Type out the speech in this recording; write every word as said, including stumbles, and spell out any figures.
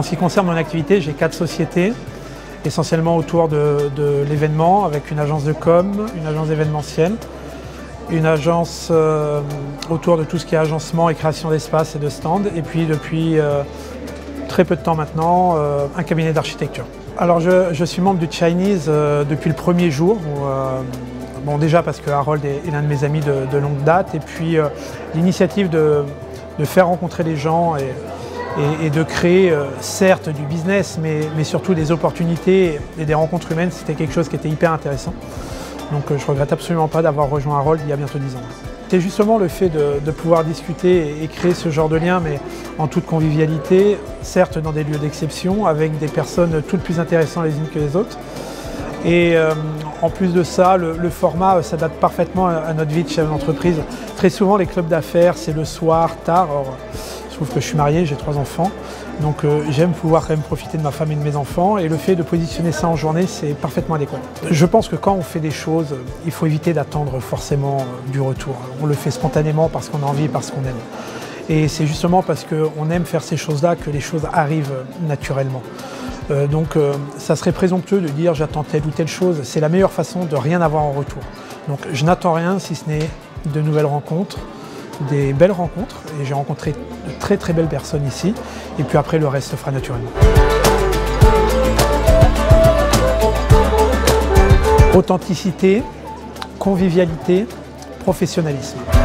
ce qui concerne mon activité, j'ai quatre sociétés, essentiellement autour de, de l'événement, avec une agence de com, une agence événementielle, une agence euh, autour de tout ce qui est agencement et création d'espace et de stands, et puis depuis euh, très peu de temps maintenant, euh, un cabinet d'architecture. Alors je, je suis membre du Chinese euh, depuis le premier jour, où, euh, bon, déjà parce que Harold est, est l'un de mes amis de, de longue date, et puis euh, l'initiative de, de faire rencontrer les gens et, et, et de créer euh, certes du business, mais, mais surtout des opportunités et des rencontres humaines, c'était quelque chose qui était hyper intéressant. Donc euh, je ne regrette absolument pas d'avoir rejoint Harold il y a bientôt dix ans. C'est justement le fait de, de pouvoir discuter et créer ce genre de lien, mais en toute convivialité, certes dans des lieux d'exception, avec des personnes toutes plus intéressantes les unes que les autres. Et euh, en plus de ça, le, le format s'adapte parfaitement à notre vie de chef d'entreprise. Très souvent, les clubs d'affaires, c'est le soir, tard. Or, je trouve que je suis marié, j'ai trois enfants. Donc euh, j'aime pouvoir quand même profiter de ma femme et de mes enfants, et le fait de positionner ça en journée, c'est parfaitement adéquat. Je pense que quand on fait des choses, il faut éviter d'attendre forcément du retour. On le fait spontanément parce qu'on a envie et parce qu'on aime. Et c'est justement parce qu'on aime faire ces choses-là que les choses arrivent naturellement. Euh, donc euh, ça serait présomptueux de dire j'attends telle ou telle chose. C'est la meilleure façon de rien avoir en retour. Donc je n'attends rien si ce n'est de nouvelles rencontres, des belles rencontres, et j'ai rencontré de très très belles personnes ici, et puis après le reste se fera naturellement. Authenticité, convivialité, professionnalisme.